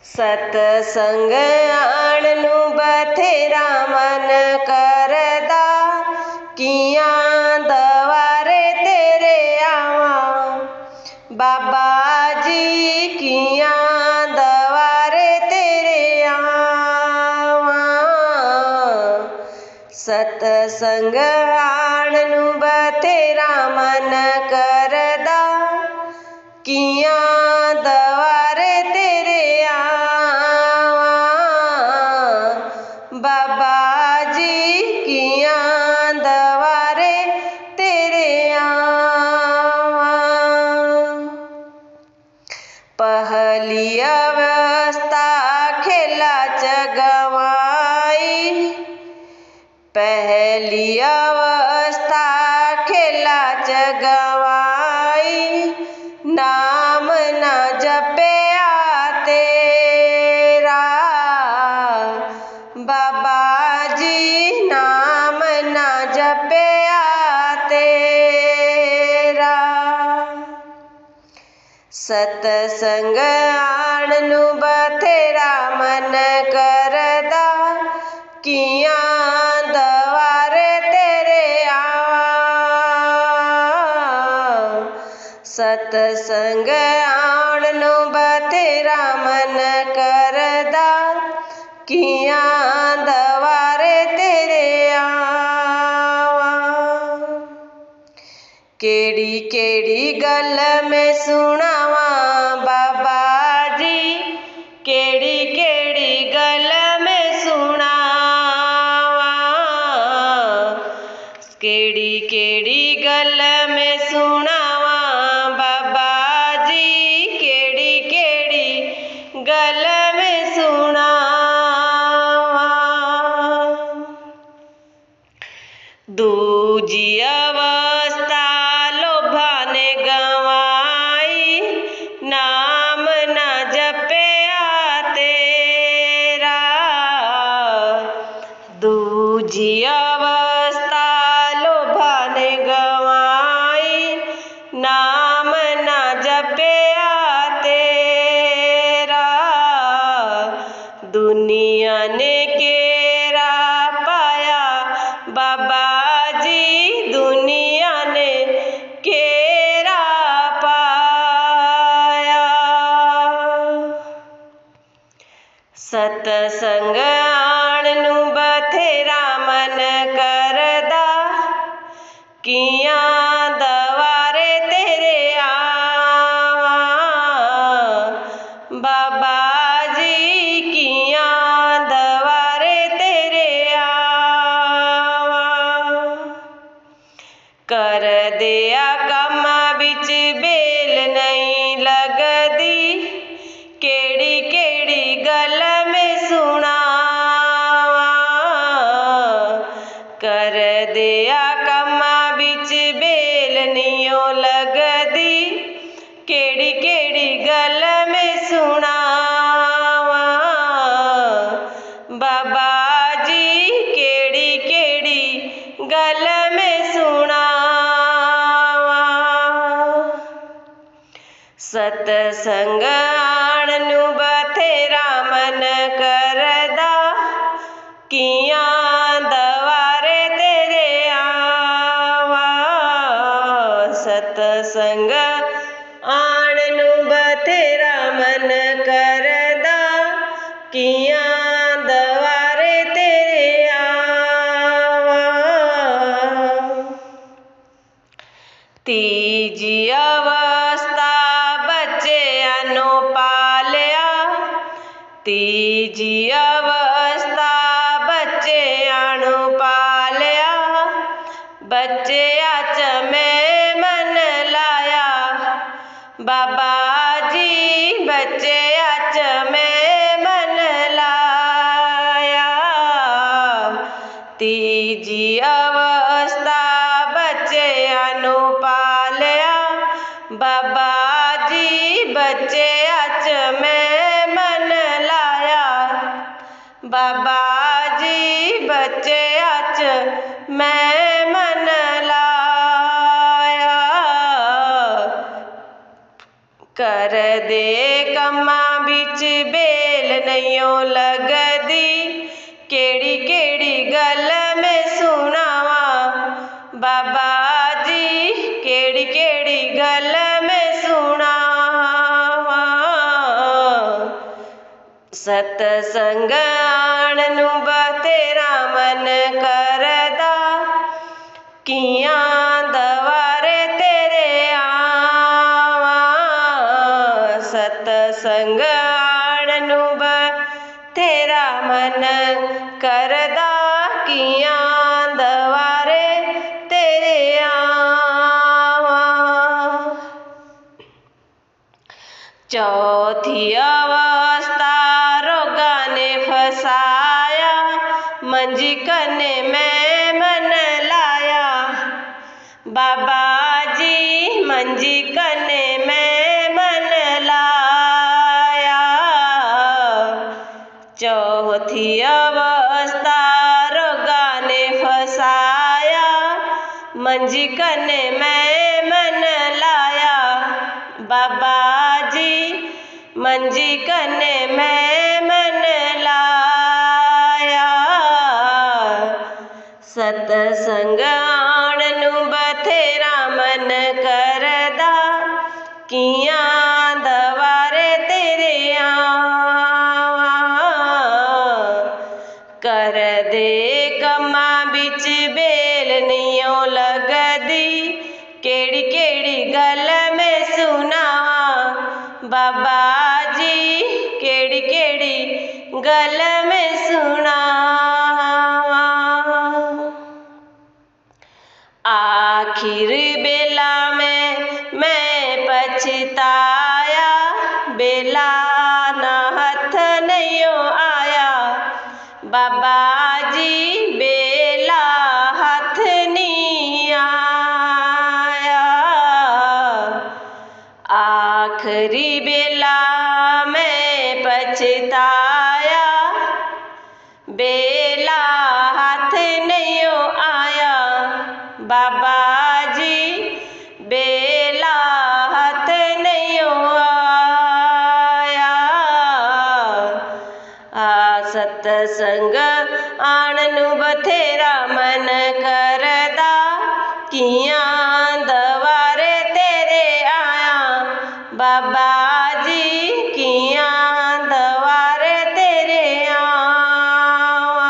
सतसंग आणनु बथेरा मन करदा, कियां दवारे तेरे आवा। बाबा जी कियां दवारे तेरे आवा। सतसंग आणनु बथेरा मन करदा, कियां दवारे तेरे आवा। बाबा जी कियां दवारे तेरे आवा। पहली अवस्था खेला च गवाई, पहली अवस्था खेला च गवाई। नाम न जपया तेरा, बाबा जी नाम न जपया तेरा। सतसंग आणनु बथेरा मन करदा, कियां दवारे तेरे आवा। सतसंग आणनु बथेरा मन करदा, कियां दवारे तेरे आवा। केड़ी केड़ी गल मैं सुनावा बाबा जी, केड़ी केड़ी गल मैं सुनावा। केड़ी केड़ी गल मैं सुनावा बाबा जी, केड़ी केड़ी गल मैं सुनावा। दूजी अवस्था लोभा ने गवाई, नाम न जपया तेरा। दूजी अवस्था लोभा ने गवाई, नाम न जपया तेरा। दुनिया ने केरा पाया बाबा जी, दुनिया ने केरा पाया। सतसंग आणनु बथेरा मन करदा, कियां दवारे तेरे आवा। बाबा जी कियां दवारे तेरे आवा। कर दिया कम बिच बेल नहीं लगदी, केड़ी केड़ी गल मैं सुनावा। कर दिया कम बिच बेल नहीं लगदी, केड़ी केड़ी गल मैं सुनावा। बाबा जी केड़ी केड़ी गल मैं सुनावा। सतसंग आणनु बथेरा मन करदा, कियां दवारे तेरे आवा। सतसंग आणनु बथेरा मन करदा, कियां दवारे तेरे आवा। तीजी अवस्था बच्चेआं नु पालिया, तीजी अवस्था बच्चेआं नु पालिया। बच्चेआं च मैं मन लाया बाबा जी, बच्चेआं च मैं मन लाया। तीजी अवस्था बच्चेआं नु पालिया, बाबा जी बच्चेआं च मैं मन लाया। बाबा जी बच्चेआं च मैं मन लाया। कर दे कम्मां बिच बेल नैयो लगदी, केड़ी केड़ी गल मैं सुनावा बाबा जी, केड़ी केड़ी गल मैं सुनावा। सतसंग आण नूं बथेरा मन करदा, कियां दवारे तेरे आवा। सतसंग आण नूं बथेरा मन करदा, कियां दवारे तेरे आवा। चौथी अवस्था रोगा ने फसाया, मंजी कने मैं मन लाया बाबा जी, मंजी कने मैं मन लाया। चौथी अवस्था रोगा ने फसाया, मंजी कने मैं मन लाया बाबा जी, मंजी कने मैं मन लाया। सतसंग आण नूं बथेरा मन करदा, कियां दवारे तेरे आवा। कर दे कम्मां बिच बेल नैयो लगदी, केड़ी केड़ी गल मैं सुनावा बाबा जी, केड़ी केड़ी गल मैं सुनावा। आखिर बेला में मैं पछताया, बेला ना हथ नैयो आया बाबा जी, बेला हथ नी आया। आखरी बेला मैं पछताया, बेला हाथ नैयो आया बाबा जी, बेला हाथ नैयो आया। सतसंग आण नूं बथेरा मन करदा, कियां दवारे तेरे आया बाबा जी, कियां दवारे तेरे आवा।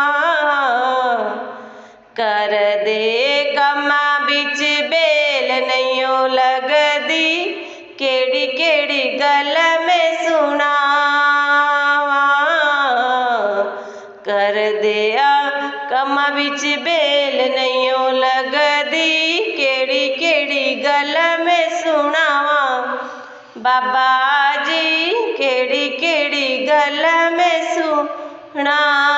कर दे कम्मां बिच बेल नैयो लगदी, केड़ी केड़ी गल मैं सुनावा। कर दिया कम्मां बिच बेल नैयो लगदी, केड़ी केड़ी गल मैं सुनावा बाबा जी, केड़ी केड़ी गल मैं सुनावा।